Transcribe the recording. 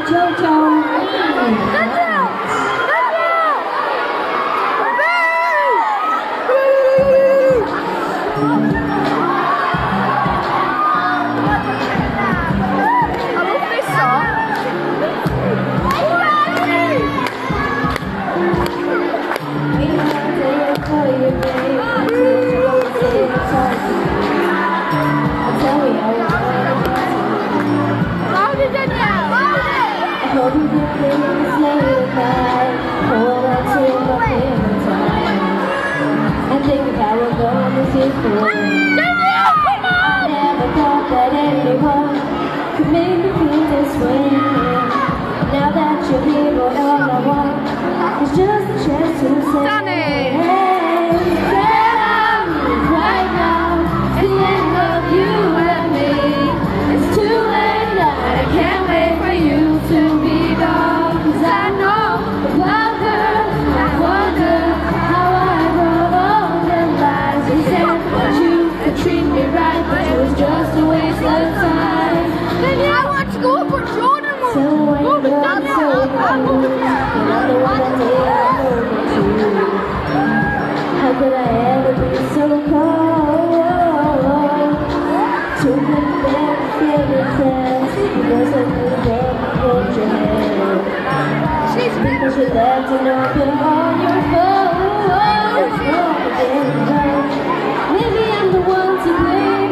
Hope you can please lay aside. Hold on to my favorite time. And think of how we're going to see through. I never thought that anyone could make me feel this way. Now that you're here, all I want is just a chance to say, hey, down right now. It's the end of you and me. It's too late now. I can't wait for you to be gone. 'Cause I know about her. I wonder how I wrote all the lies you said that you could treat me right, but it was just a waste of time. Danielle, I want to go for Jordan. So when you're so cold, and I'm the one that did all over to. How could I ever be so cold? Too many men feel the test because of the love you hold your head. Because you left an open on your phone. Maybe I'm the one to blame.